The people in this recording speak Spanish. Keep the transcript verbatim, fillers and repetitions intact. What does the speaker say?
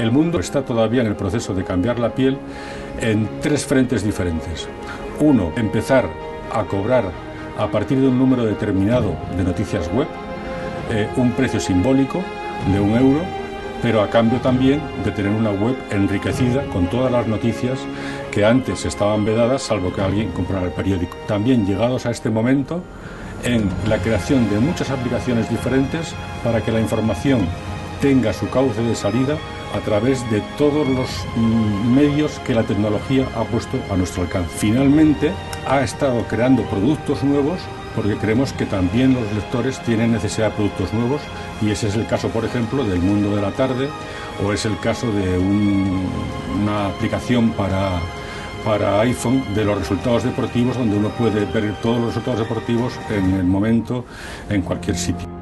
El mundo está todavía en el proceso de cambiar la piel en tres frentes diferentes. Uno, empezar a cobrar a partir de un número determinado de noticias web, eh, un precio simbólico de un euro, pero a cambio también de tener una web enriquecida con todas las noticias que antes estaban vedadas, salvo que alguien comprara el periódico. También llegados a este momento, en la creación de muchas aplicaciones diferentes para que la información tenga su cauce de salida a través de todos los mm, medios que la tecnología ha puesto a nuestro alcance. Finalmente, ha estado creando productos nuevos porque creemos que también los lectores tienen necesidad de productos nuevos, y ese es el caso, por ejemplo, del Mundo de la Tarde, o es el caso de un, una aplicación para, para iPhone de los resultados deportivos, donde uno puede ver todos los resultados deportivos en el momento, en cualquier sitio.